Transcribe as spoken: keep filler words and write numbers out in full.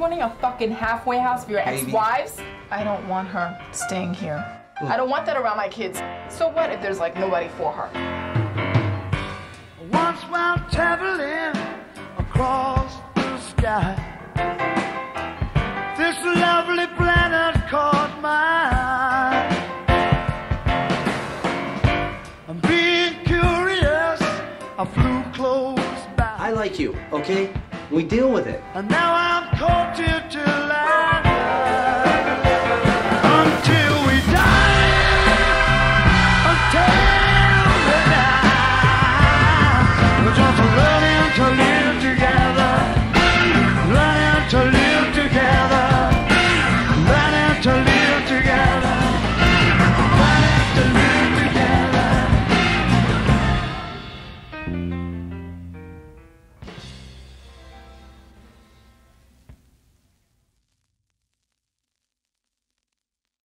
wanting a fucking halfway house for your Baby. ex-wives? I don't want her staying here. Mm. I don't want that around my kids. So what if there's like nobody for her? Once while traveling across the sky, this lovely planet caught my eye. I'm being curious, I flew close by. I like you, okay? We deal with it. And now I'm caught here till I